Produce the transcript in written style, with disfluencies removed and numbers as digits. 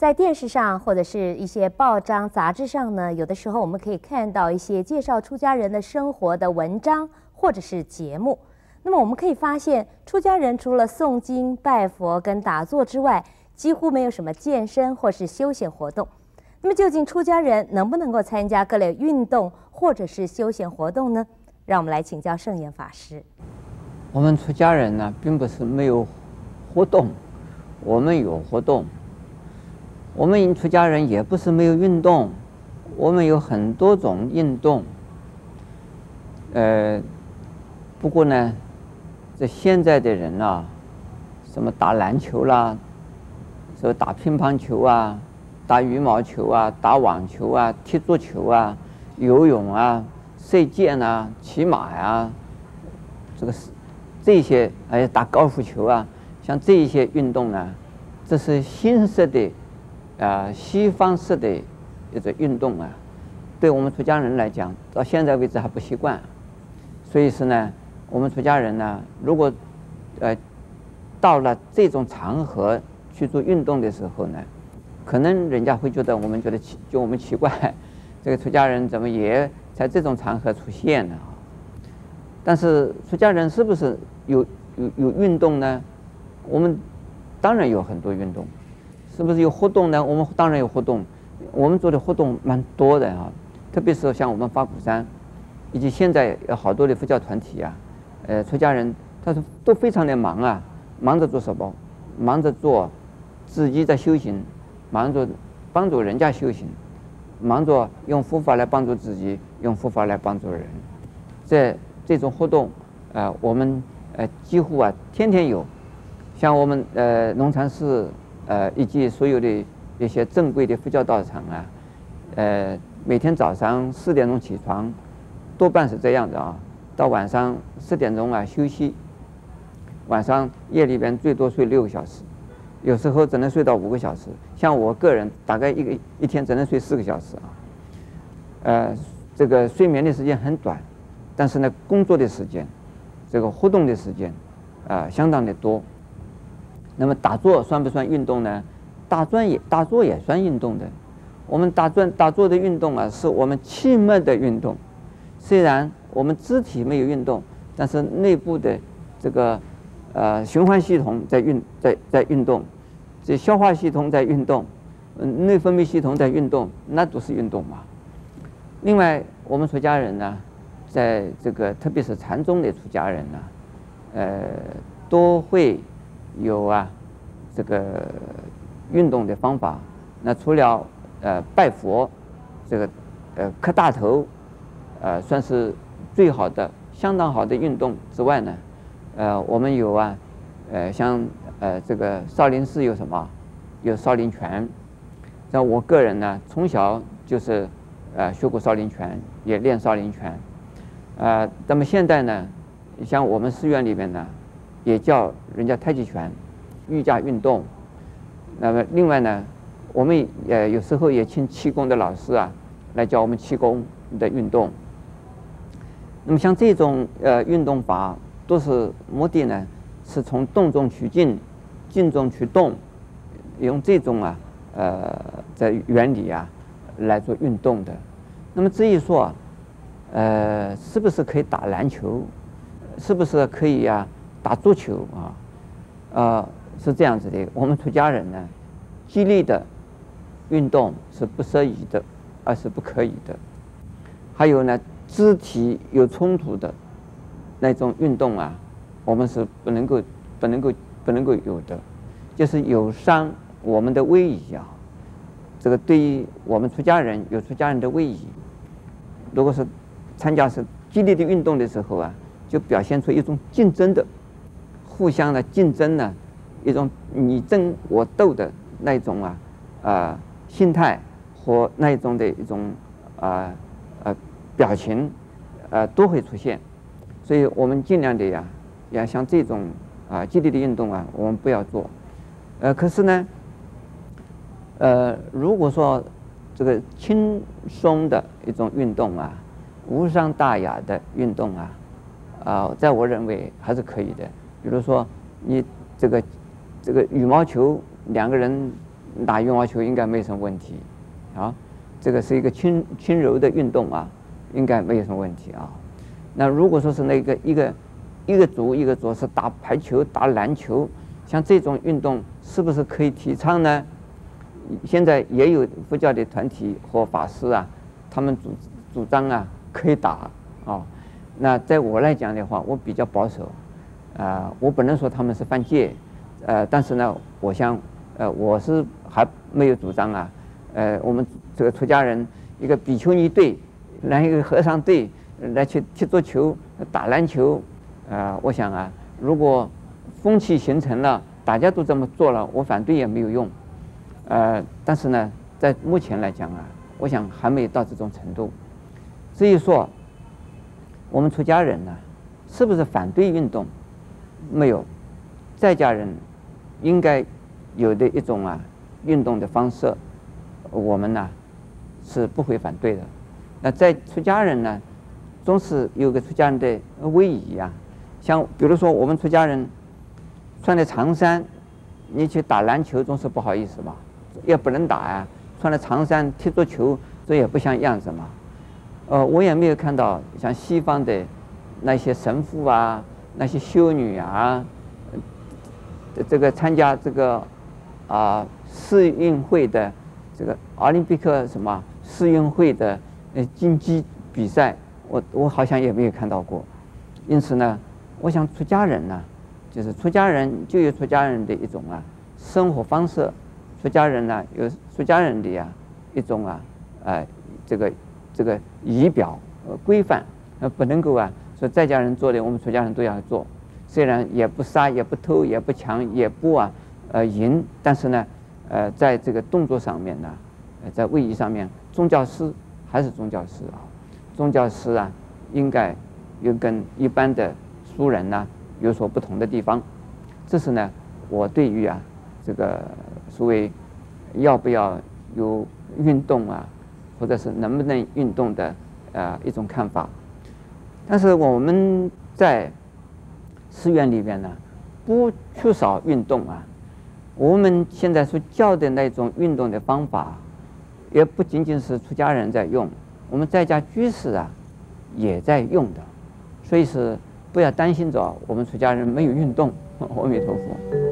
在电视上或者是一些报章、杂志上呢，有的时候我们可以看到一些介绍出家人的生活的文章或者是节目。那么我们可以发现，出家人除了诵经、拜佛跟打坐之外，几乎没有什么健身或是休闲活动。那么究竟出家人能不能够参加各类运动或者是休闲活动呢？让我们来请教圣严法师。 我们出家人呢，并不是没有活动，我们有活动。我们出家人也不是没有运动，我们有很多种运动。不过呢，这现在的人啊，什么打篮球啦，什么打乒乓球啊，打羽毛球啊，打网球啊，踢足球啊，游泳啊，射箭啊，骑马呀，这些还有打高尔夫球啊，像这一些运动呢，这是新式的西方式的一种运动啊，对我们出家人来讲，到现在为止还不习惯。所以是呢，我们出家人呢，如果到了这种场合去做运动的时候呢，可能人家会觉得我们奇怪，这个出家人怎么也在这种场合出现呢？但是出家人是不是有运动呢？我们当然有很多运动。是不是有活动呢？我们当然有活动，我们做的活动蛮多的啊。特别是像我们法鼓山，以及现在有好多的佛教团体啊，出家人他是都非常的忙啊，忙着做什么？忙着做自己在修行，忙着帮助人家修行，忙着用佛法来帮助自己，用佛法来帮助人。这种活动，我们几乎啊天天有，像我们龙禅寺。以及所有的一些正规的佛教道场啊，每天早上4点钟起床，多半是这样的啊。到晚上10点钟啊休息，晚上夜里边最多睡6个小时，有时候只能睡到5个小时。像我个人大概一天只能睡4个小时啊。这个睡眠的时间很短，但是呢，工作的时间，这个活动的时间相当的多。那么打坐算不算运动呢？打坐也算运动的。我们打坐的运动啊，是我们气脉的运动。虽然我们肢体没有运动，但是内部的这个循环系统在运动，这消化系统在运动，内分泌系统在运动，那都是运动嘛。另外，我们出家人呢，在这个特别是禅宗的出家人呢，都会有这个运动的方法。那除了拜佛，这个磕大头，算是最好的、相当好的运动之外呢，我们有像这个少林寺有什么？有少林拳。像我个人呢，从小就是学过少林拳，也练少林拳。那么现在呢，像我们寺院里面呢，也叫人家太极拳。瑜伽运动。那么另外呢，我们有时候也请气功的老师来教我们气功的运动。那么像这种运动法，都是目的呢，是从动中取静，静中取动，用这种在原理来做运动的。那么至于说是不是可以打篮球，是不是可以打足球是这样子的。我们出家人呢，激烈的运动是不适宜的，而是不可以的。还有呢，肢体有冲突的那种运动我们是不能够有的，就是有伤我们的威仪这个对于我们出家人有出家人的威仪。如果是参加是激烈的运动的时候就表现出一种竞争的、互相的竞争呢。一种你争我斗的那种心态和那种的一种表情都会出现。所以我们尽量的要像这种激烈的运动我们不要做。可是呢，如果说这个轻松的一种运动无伤大雅的运动在我认为还是可以的。比如说你这个羽毛球2个人打羽毛球应该没什么问题，啊，这个是一个轻柔的运动啊，应该没有什么问题啊。那如果说是那个一个组是打排球、打篮球，像这种运动是不是可以提倡呢？现在也有佛教的团体和法师啊，他们主张啊可以打啊。那在我来讲的话，我比较保守，我不能说他们是犯戒，但是呢，我想，我是还没有主张啊，我们这个出家人一个比丘尼队，来一个和尚队来去踢足球、打篮球，我想啊，如果风气形成了，大家都这么做了，我反对也没有用。但是呢，在目前来讲啊，我想还没有到这种程度。至于说我们出家人呢，是不是反对运动？没有，在家人应该有的一种运动的方式，我们呢是不会反对的。那在出家人呢，总是有个出家人的威仪啊，像比如说我们出家人穿的长衫，你去打篮球总是不好意思吧？也不能打呀，穿了长衫踢足球，这也不像样子嘛。我也没有看到像西方的那些神父啊、那些修女啊，这个参加这个世运会的这个奥林匹克什么世运会的竞技比赛，我好像也没有看到过。因此呢，我想出家人呢，就是出家人就有出家人的一种生活方式。出家人呢有出家人的一种这个仪表规范，不能够说在家人做的我们出家人都要做。虽然也不杀也不偷也不抢也不淫，但是呢在这个动作上面呢，在位仪上面，宗教师还是宗教师宗教师应该有跟一般的俗人有所不同的地方。这是呢我对于这个所谓要不要有运动或者是能不能运动的一种看法。但是我们在寺院里面呢，不缺少运动我们现在所教的那种运动的方法，也不仅仅是出家人在用，我们在家居士也在用的。所以是不要担心着我们出家人没有运动。阿弥陀佛。